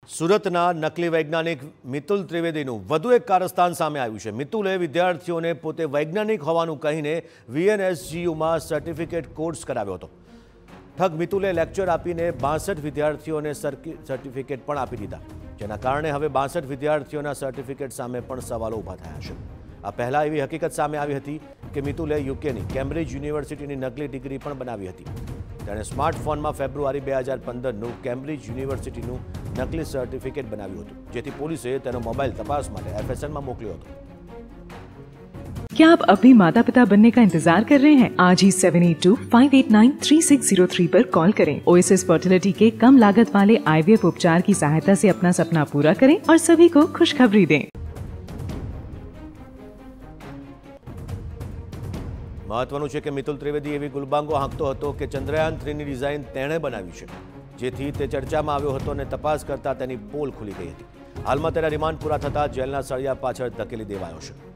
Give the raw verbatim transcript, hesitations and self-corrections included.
સુરતના નકલી વૈજ્ઞાનિક મિતુલ ત્રિવેદીનું વધુ એક કારસ્તાન સામે આવ્યું છે। મિતુલે વિદ્યાર્થીઓને પોતે વૈજ્ઞાનિક હોવાનું કહીને વીએનએસજીયુમાં સર્ટિફિકેટ કોર્સ કરાવ્યો હતો। ઠગ મિતુલે લેક્ચર આપીને બાસઠ વિદ્યાર્થીઓને સર્ટિફિકેટ પણ આપી દીધા, જેના કારણે હવે બાસઠ વિદ્યાર્થીઓના સર્ટિફિકેટ સામે પણ સવાલો ઊભા થયા છે। આ પહેલા એવી હકીકત સામે આવી હતી કે મિતુલે યુકેની કેમ્બ્રિજ યુનિવર્સિટીની નકલી ડિગ્રી પણ બનાવી હતી। તેણે સ્માર્ટફોનમાં ફેબ્રુઆરી બે હજાર પંદરનું કેમ્બ્રિજ યુનિવર્સિટીનું नकली सर्टिफिकेट बनाव्યું હતું, જેથી પોલીસે તેનો મોબાઈલ તપાસ માટે એફએસએલમાં મોકલ્યો હતો। क्या आप अपने माता पिता बनने का इंतजार कर रहे हैं? आज ही seven eight two five eight nine three six zero three पर कॉल करें। ओएसिस फर्टिलिटी के कम लागत वाले आईवीएफ उपचार की सहायता से अपना सपना पूरा करें और सभी को खुशखबरी दें। મહત્વનું છે કે મિતુલ ત્રિવેદી એવી ગુલબાંગો હાંકતો હતો કે ચંદ્રયાન થ્રીની ડિઝાઇન તેણે બનાવી છે, જેથી તે ચર્ચામાં આવ્યો હતો અને તપાસ કરતા તેની પોલ ખુલી ગઈ હતી। હાલમાં તેના રિમાન્ડ પૂરા થતા જેલના સળિયા પાછળ ધકેલી દેવાયો છે।